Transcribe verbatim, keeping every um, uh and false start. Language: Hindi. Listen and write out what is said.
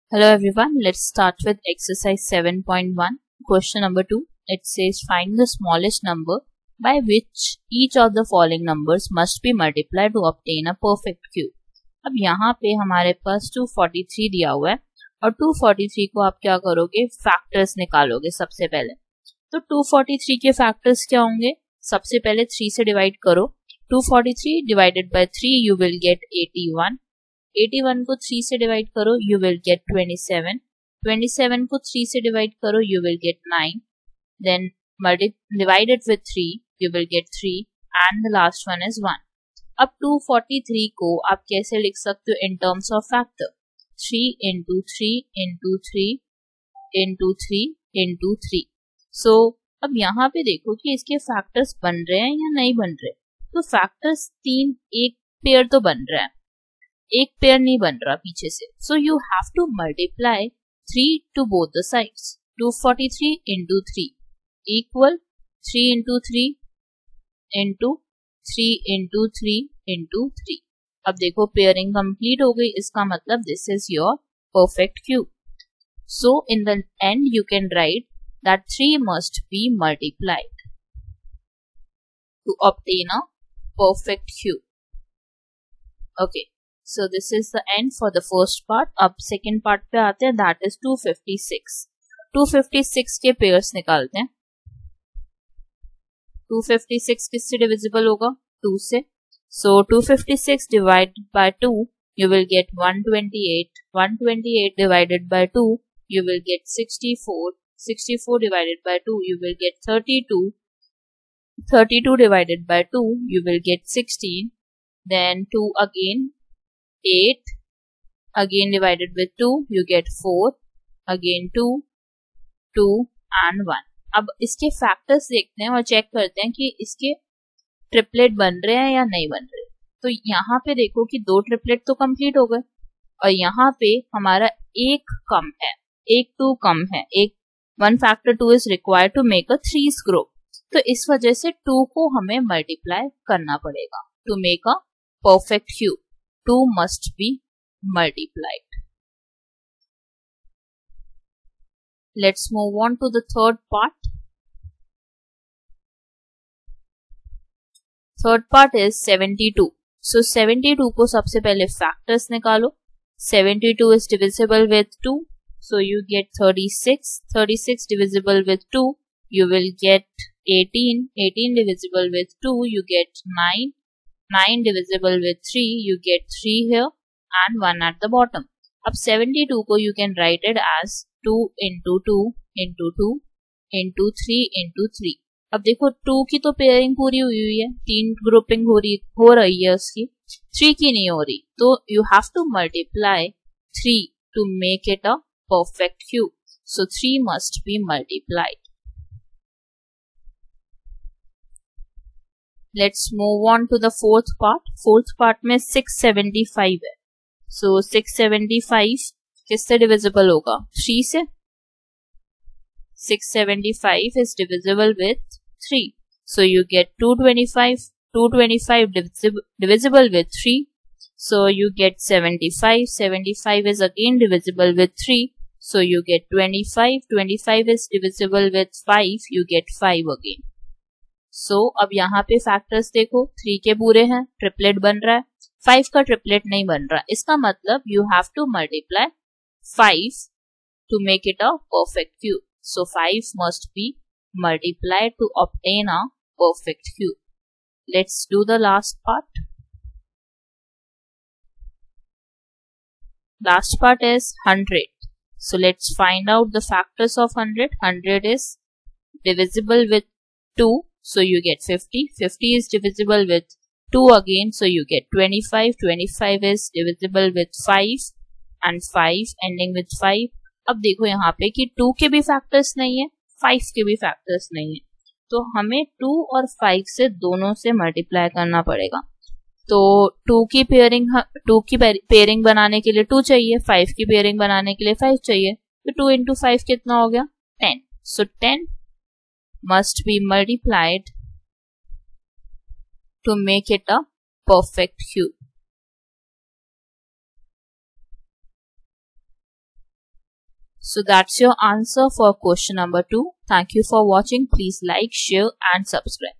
Hello everyone, let's start with exercise seven point one. Question number two. It says find the smallest number by which each of the following numbers must be multiplied to obtain a perfect cube. अब यहाँ पे हमारे पास टू फोर्टी थ्री दिया हुआ है और टू फोर्टी थ्री को आप क्या करोगे, फैक्टर्स निकालोगे सबसे पहले. तो टू फोर्टी थ्री के फैक्टर्स क्या होंगे, सबसे पहले थ्री से डिवाइड करो. Two forty three divided by three you will get eighty one. Eighty one को थ्री से डिवाइड करो you will get twenty seven. Twenty seven को थ्री से डिवाइड करो you will get nine. Then divided with three you will get three and the last one is one. अब टू फोर्टी थ्री को आप कैसे लिख सकते हो in terms of factor, three into three into three into three into three. So अब यहाँ पे देखो कि इसके फैक्टर्स बन रहे हैं या नहीं बन रहे. तो फैक्टर्स तीन, एक पेयर तो बन रहा है, एक पेयर नहीं बन रहा पीछे से. So you have to multiply three to both the sides. Two forty three into three equal three into three into three into three into three. अब देखो पेयरिंग कंप्लीट हो गई, इसका मतलब this is your perfect cube. So in the end you can write that three must be multiplied to obtain a perfect cube. Okay, so this is the end for the first part. अब second part पे आते हैं, that is two fifty six. Two fifty six के पेयर्स निकालते हैं. टू फिफ्टी सिक्स किससे डिविजिबल होगा, टू से. So two fifty six divided by two you will get one twenty eight. One twenty eight divided by two you will get sixty four. Sixty four divided by two you will get thirty two. thirty-two divided by two you will get sixteen. Then two again, eight again divided with two you get four. Again two, two and one. अब इसके फैक्टर्स देखते हैं और चेक करते हैं कि इसके ट्रिपलेट बन रहे हैं या नहीं बन रहे. तो यहाँ पे देखो कि दो ट्रिपलेट तो कंप्लीट हो गए और यहाँ पे हमारा एक कम है, एक टू कम है. एक one factor two is required to make a threes group. तो इस वजह से टू को हमें मल्टीप्लाई करना पड़ेगा to make a perfect cube. Two must be multiplied. Let's move on to the third part. Third part is seventy two. So seventy two को सबसे पहले फैक्टर्स निकालो. Seventy two is divisible with two, so you get thirty six. Thirty six divisible with two you will get eighteen. eighteen divisible with two you get nine. nine divisible with three you get three here and one at the bottom. अब सेवेंटी टू को you can write it as two into two into two into three into three. अब देखो टू की तो पेयरिंग पूरी हुई हुई है, तीन ग्रुपिंग हो रही हो रही है उसकी, थ्री की नहीं हो रही. तो you have to multiply three to make it a perfect cube. So three must be multiplied. Let's move on to the fourth part. Fourth part में सिक्स सेवेंटी फाइव है. So सिक्स सेवेंटी फाइव किससे डिविजिबल होगा, थ्री से. Six seventy five is divisible with three. So you get two twenty five. Two twenty five divisible with three. So you get seventy five. Seventy five is again divisible with three. So you get twenty five. Twenty five is divisible with five. You get five again. So so, अब यहाँ पे फैक्टर्स देखो, थ्री के पूरे हैं, ट्रिपलेट बन रहा है. फाइव का ट्रिपलेट नहीं बन रहा. इसका मतलब you have to multiply five to make it a perfect cube. So five must be multiplied to obtain a perfect cube. Let's do the last part. Last part is hundred. So let's find out the factors of hundred. Hundred is divisible with two. So you get fifty. fifty is divisible with two again. So you get twenty-five. twenty-five is divisible with five and five ending with five. अब देखो यहाँ पे कि टू के भी फैक्टर्स नहीं है, फाइव के भी फैक्टर्स नहीं है. तो हमें टू और फाइव से दोनों से मल्टीप्लाई करना पड़ेगा. तो टू की पेयरिंग टू की पेयरिंग बनाने के लिए टू चाहिए, फाइव की पेयरिंग बनाने के लिए फाइव चाहिए. तो टू इंटू फाइव कितना हो गया, ten. So ten must be multiplied to make it a perfect cube. So that's your answer for question number two. Thank you for watching. Please like, share and subscribe.